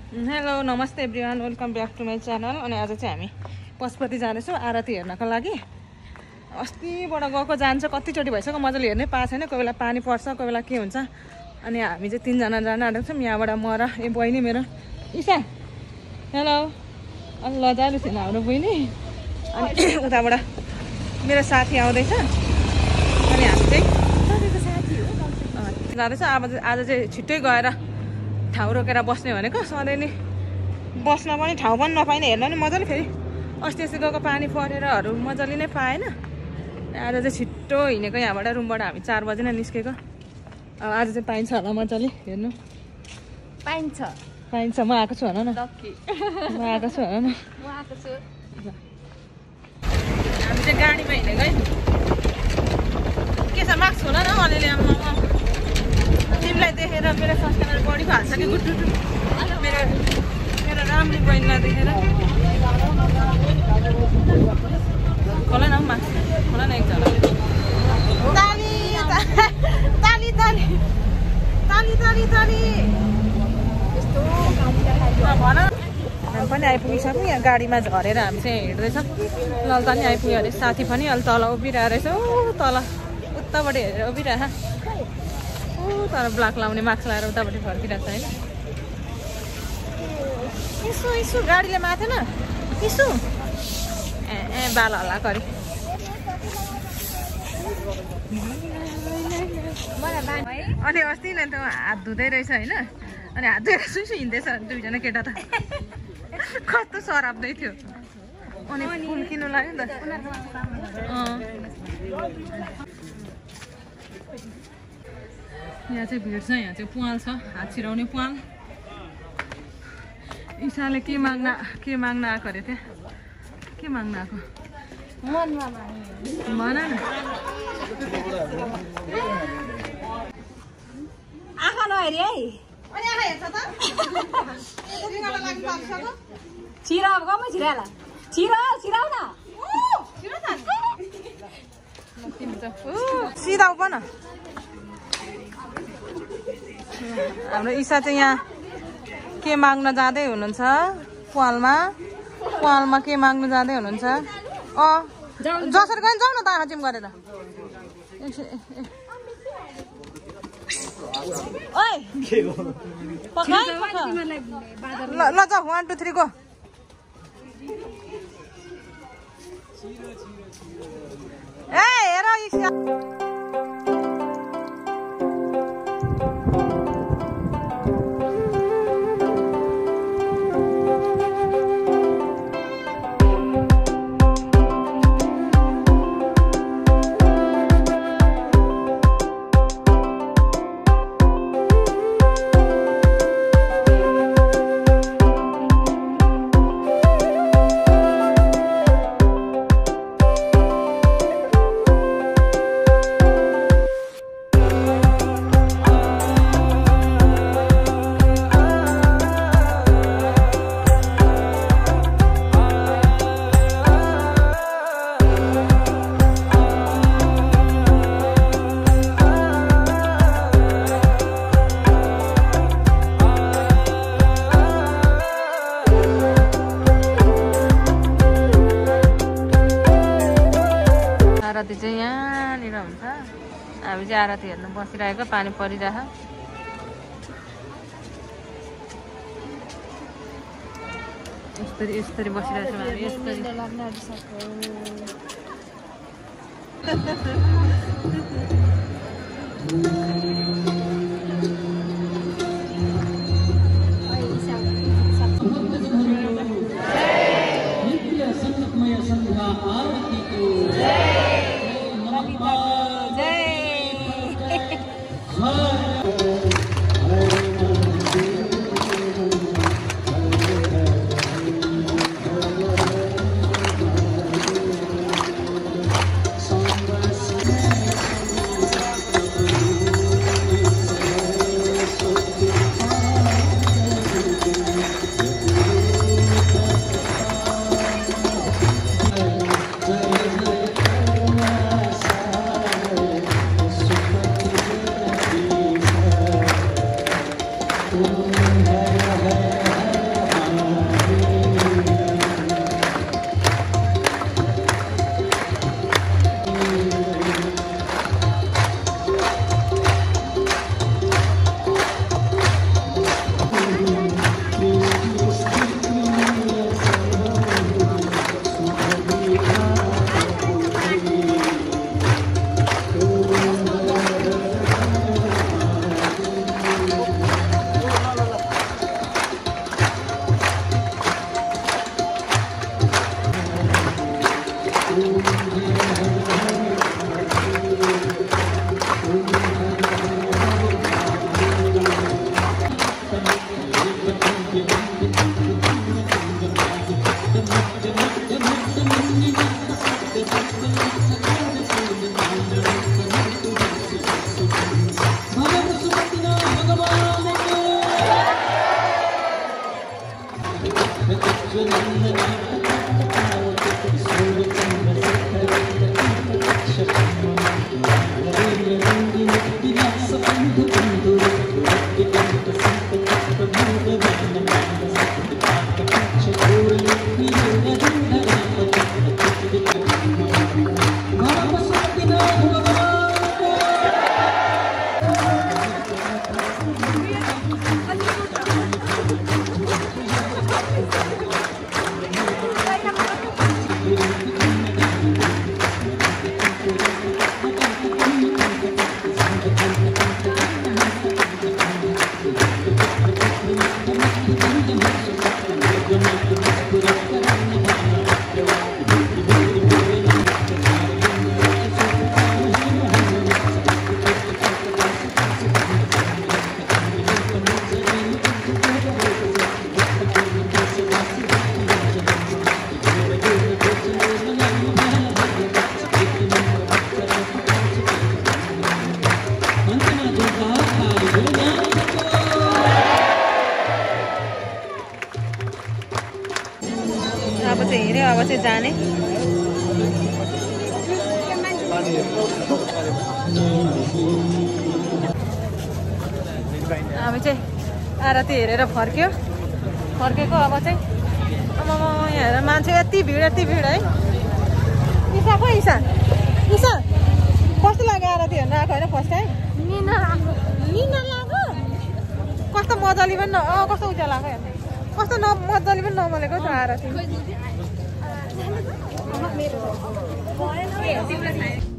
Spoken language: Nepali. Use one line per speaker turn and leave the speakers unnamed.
हेलो नमस्ते everyone, welcome back to my channel. अनि आज चाहिँ हामी पशुपति जाँदैछौँ आरती हेर्नको लागि। अस्तिबाट गएको जान्छ, कतिचोटि भइसक्यो, मजाले हेर्नै पाएको छैन। कोही बेला पानी पर्छ, कोही बेला के हुन्छ। अनि हामी चाहिँ 3 जना जान आँटेको छौँ यहाँबाट। म र बहिनी मेरो ईशा। हेलो। अनि लजालु छैन हाम्रो बहिनी। अनि उताबाट मेरो साथी आउँदैछ। अनि हामी चाहिँ जाँदैछ। आज चाहिँ छिट्टै गएर ठाउँ रोकेर बस्ने भनेको। सधैँ नि बस्न पनि ठाउँ पनि नपाइने, हेर्न नि मजाले। फेरि अस्ति गएको पानी परेरहरू मजाले नै पाएन। आज चाहिँ छिट्टो हिँडेको यहाँबाट, रुमबाट हामी 4 बजी नै निस्केको। अब आज चाहिँ पाइन्छ होला मजाले हेर्नु।
पाइन्छ
म आएको छु भन न। म आएको छु भन न। हामी चाहिँ गाडीमा हिँडेको है। के छ मार्क्स होला न अलिअलि। तिमीलाई देखेर मेरो सब्सक्राइबर बढीको हाल्छ कि गुड्डु। मेरो राम्रो बहिनीलाई देखेर खोला न मार्क्स, खोला न एकजना। ताली ताली ताली ताली ताली ताली यस्तो भन। हामी पनि आइपुगिसक्यौँ। यहाँ गाडीमा झरेर हामी चाहिँ हिँड्दैछौँ। ललता नि आइपुग्यो अरे, साथी पनि अलि तल उभिरहेको रहेछ। तल उताबाट हेरेर उभिरह। तर ब्ल्याक लाउने मास्क लगाएर उतापट्टि फर्किरहेको छ होइन। यसो गाडीले माथेन यसो बाल हल्ला गरी। अनि अस्ति नै त हात धुँदै रहेछ होइन। अनि हात धुएर सुसु हिँड्दैछ 2 जना केटा त। कस्तो सराप्दै थियो। अनि फुल किन्नु लाग्यो नि त। यहाँ चाहिँ भिड छ। यहाँ चाहिँ पुवाल छ, हात छिराउने पुवाल। ईशाले के माग्न आएको अरे त्यहाँ। के माग्न आएको भन न।
आँखा नहेरी है। छिरा अब गमै छिराला। छिराउ न।
सिधा उप न। हाम्रो ईशा चाहिँ यहाँ के माग्न जाँदै हुनुहुन्छ पुवालमा के माग्न जाँदै हुनुहुन्छ। जसरी गयो जाउँ न त हजिम गरेर। ल जाऊ 1 2 3 गो। ए हेर ईशा। आरती चाहिँ यहाँनिर हुन्छ। हामी चाहिँ आरती हेर्नु बसिरहेको, पानी परिरह। यस्तरी बसिरहेको छौँ हामी। यस्तरी अब चाहिँ हिँड्यो अब चाहिँ जाने अब चाहिँ आरती हेरेर फर्केको अब चाहिँ अब यहाँ हेर मान्छे यति भिड है ईशा पो ईशा कस्तो लाग्यो आरती हेर्न आएको होइन फर्स्ट टाइम निन लाग्यो कस्तो मजाले पनि कस्तो उज्यालो लाग्यो हेर्नु कस्तो मजाले पनि नमलेको छ आरती